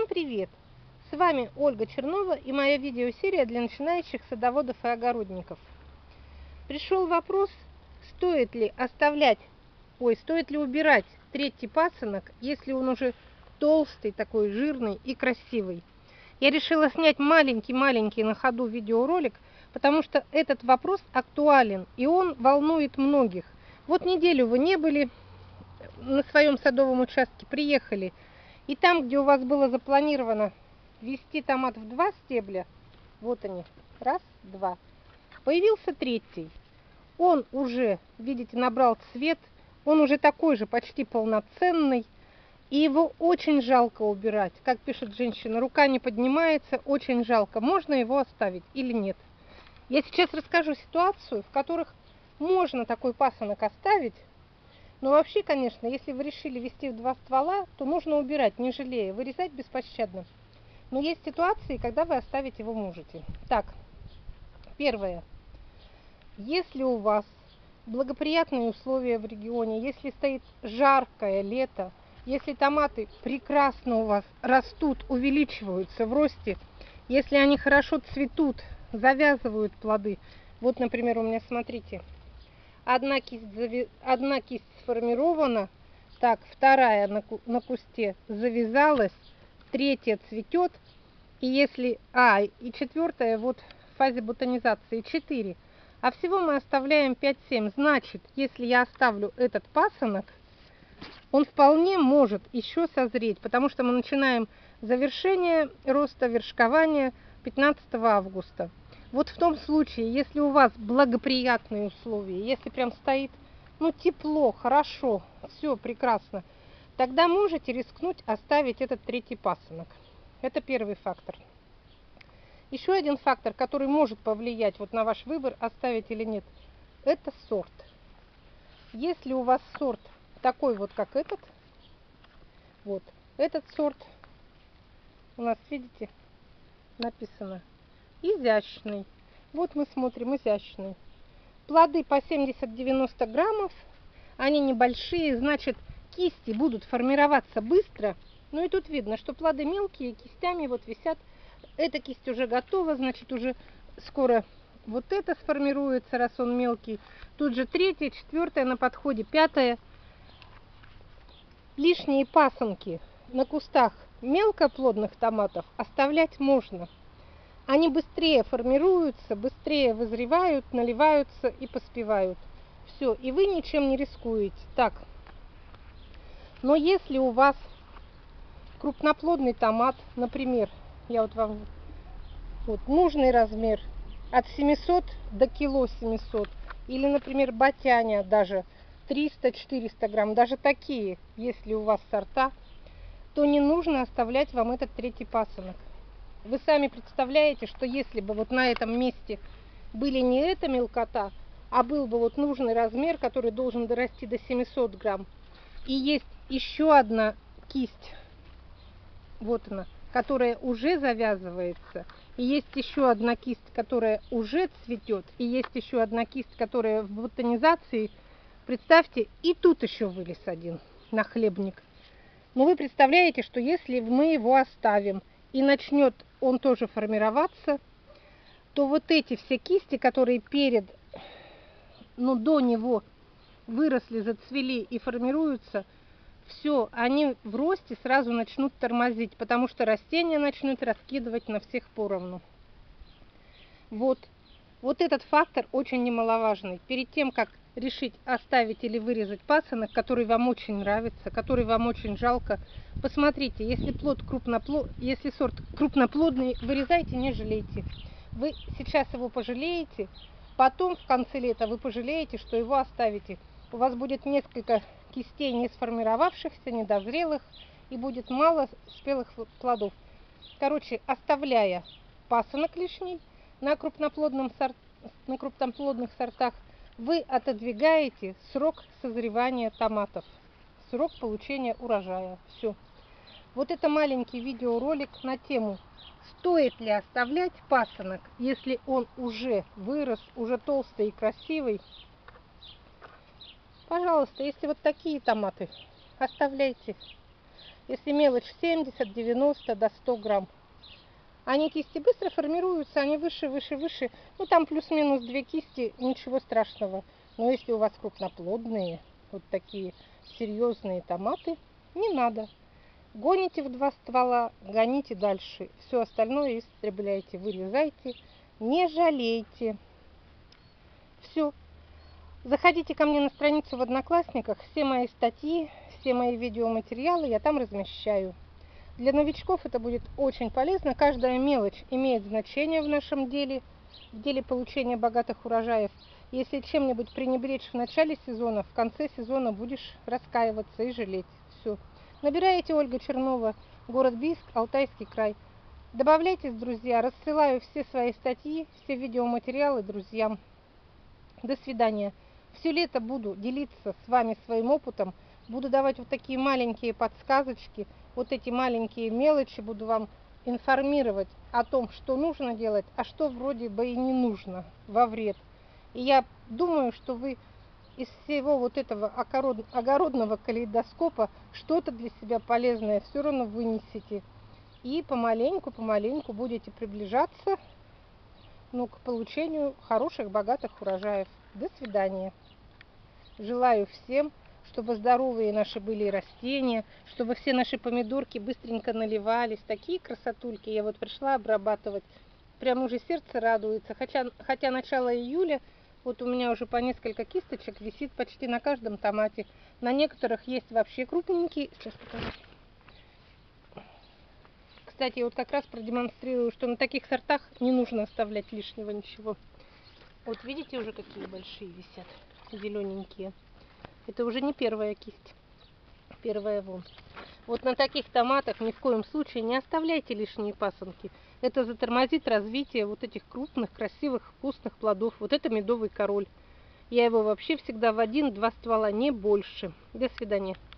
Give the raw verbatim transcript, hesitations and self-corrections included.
Всем привет! С вами Ольга Чернова и моя видеосерия для начинающих садоводов и огородников. Пришел вопрос, стоит ли оставлять, ой, стоит ли убирать третий пасынок, если он уже толстый, такой жирный и красивый. Я решила снять маленький-маленький на ходу видеоролик, потому что этот вопрос актуален и он волнует многих. Вот неделю вы не были на своем садовом участке, приехали, и там, где у вас было запланировано ввести томат в два стебля, вот они, раз, два, появился третий. Он уже, видите, набрал цвет, он уже такой же, почти полноценный, и его очень жалко убирать. Как пишет женщина, рука не поднимается, очень жалко. Можно его оставить или нет? Я сейчас расскажу ситуацию, в которых можно такой пасынок оставить. Но вообще, конечно, если вы решили вести в два ствола, то нужно убирать, не жалея, вырезать беспощадно. Но есть ситуации, когда вы оставить его можете. Так, первое. Если у вас благоприятные условия в регионе, если стоит жаркое лето, если томаты прекрасно у вас растут, увеличиваются в росте, если они хорошо цветут, завязывают плоды. Вот, например, у меня, смотрите, одна кисть, зави... одна кисть сформирована, так, вторая на, ку... на кусте завязалась, третья цветет, и если, а, и четвертая вот в фазе бутонизации, четыре. А всего мы оставляем пять-семь. Значит, если я оставлю этот пасынок, он вполне может еще созреть, потому что мы начинаем завершение роста, вершкования пятнадцатого августа. Вот в том случае, если у вас благоприятные условия, если прям стоит, ну, тепло, хорошо, все прекрасно, тогда можете рискнуть оставить этот третий пасынок. Это первый фактор. Еще один фактор, который может повлиять вот на ваш выбор, оставить или нет, это сорт. Если у вас сорт такой вот, как этот, вот, этот сорт, у нас, видите, написано изящный. Вот мы смотрим, изящный. Плоды по семьдесят-девяносто граммов, они небольшие, значит, кисти будут формироваться быстро. Ну и тут видно, что плоды мелкие, кистями вот висят. Эта кисть уже готова, значит, уже скоро вот это сформируется, раз он мелкий. Тут же третья, четвертая на подходе, пятая. Лишние пасынки на кустах мелкоплодных томатов оставлять можно. Они быстрее формируются, быстрее вызревают, наливаются и поспевают. Все, и вы ничем не рискуете. Так, но если у вас крупноплодный томат, например, я вот вам вот нужный размер от семисот до кило семисот, или, например, батяня даже триста-четыреста грамм, даже такие, если у вас сорта, то не нужно оставлять вам этот третий пасынок. Вы сами представляете, что если бы вот на этом месте были не эта мелкота, а был бы вот нужный размер, который должен дорасти до семисот грамм, и есть еще одна кисть, вот она, которая уже завязывается, и есть еще одна кисть, которая уже цветет, и есть еще одна кисть, которая в бутонизации, представьте, и тут еще вылез один нахлебник. Но вы представляете, что если мы его оставим, и начнет он тоже формироваться, то вот эти все кисти, которые перед, ну, до него выросли, зацвели и формируются, все, они в росте сразу начнут тормозить, потому что растения начнут раскидывать на всех поровну. Вот, вот этот фактор очень немаловажный. Перед тем, как решить оставить или вырезать пасынок, который вам очень нравится, который вам очень жалко, посмотрите, если плод крупноплод, если сорт крупноплодный, вырезайте, не жалейте. Вы сейчас его пожалеете, потом в конце лета вы пожалеете, что его оставите. У вас будет несколько кистей не сформировавшихся, недозрелых, и будет мало спелых плодов. Короче, оставляя пасынок лишний на крупноплодном сорт, на крупноплодных сортах, вы отодвигаете срок созревания томатов, срок получения урожая. Все. Вот это маленький видеоролик на тему, стоит ли оставлять пасынок, если он уже вырос, уже толстый и красивый. Пожалуйста, если вот такие томаты, оставляйте. Если мелочь семьдесят, девяносто, до ста грамм. Они кисти быстро формируются, они выше, выше, выше. Ну там плюс-минус две кисти, ничего страшного. Но если у вас крупноплодные, вот такие серьезные томаты, не надо. Гоните в два ствола, гоните дальше. Все остальное истребляйте, вырезайте, не жалейте. Все. Заходите ко мне на страницу в Одноклассниках. Все мои статьи, все мои видеоматериалы я там размещаю. Для новичков это будет очень полезно. Каждая мелочь имеет значение в нашем деле, в деле получения богатых урожаев. Если чем-нибудь пренебречь в начале сезона, в конце сезона будешь раскаиваться и жалеть. Все. Набираете Ольга Чернова, город Бийск, Алтайский край. Добавляйтесь, друзья, рассылаю все свои статьи, все видеоматериалы друзьям. До свидания. Все лето буду делиться с вами своим опытом, буду давать вот такие маленькие подсказочки, вот эти маленькие мелочи, буду вам информировать о том, что нужно делать, а что вроде бы и не нужно во вред. И я думаю, что вы из всего вот этого огородного калейдоскопа что-то для себя полезное все равно вынесете. И помаленьку, помаленьку будете приближаться, ну, к получению хороших, богатых урожаев. До свидания. Желаю всем, чтобы здоровые наши были растения, чтобы все наши помидорки быстренько наливались. Такие красотульки. Я вот пришла обрабатывать. Прям уже сердце радуется. Хотя, хотя начало июля, вот у меня уже по несколько кисточек висит почти на каждом томате. На некоторых есть вообще крупненькие. Сейчас покажу. Кстати, вот как раз продемонстрирую, что на таких сортах не нужно оставлять лишнего ничего. Вот видите, уже какие большие висят, зелененькие. Это уже не первая кисть, первая вон. Вот на таких томатах ни в коем случае не оставляйте лишние пасынки. Это затормозит развитие вот этих крупных, красивых, вкусных плодов. Вот это медовый король. Я его вообще всегда в один-два ствола, не больше. До свидания.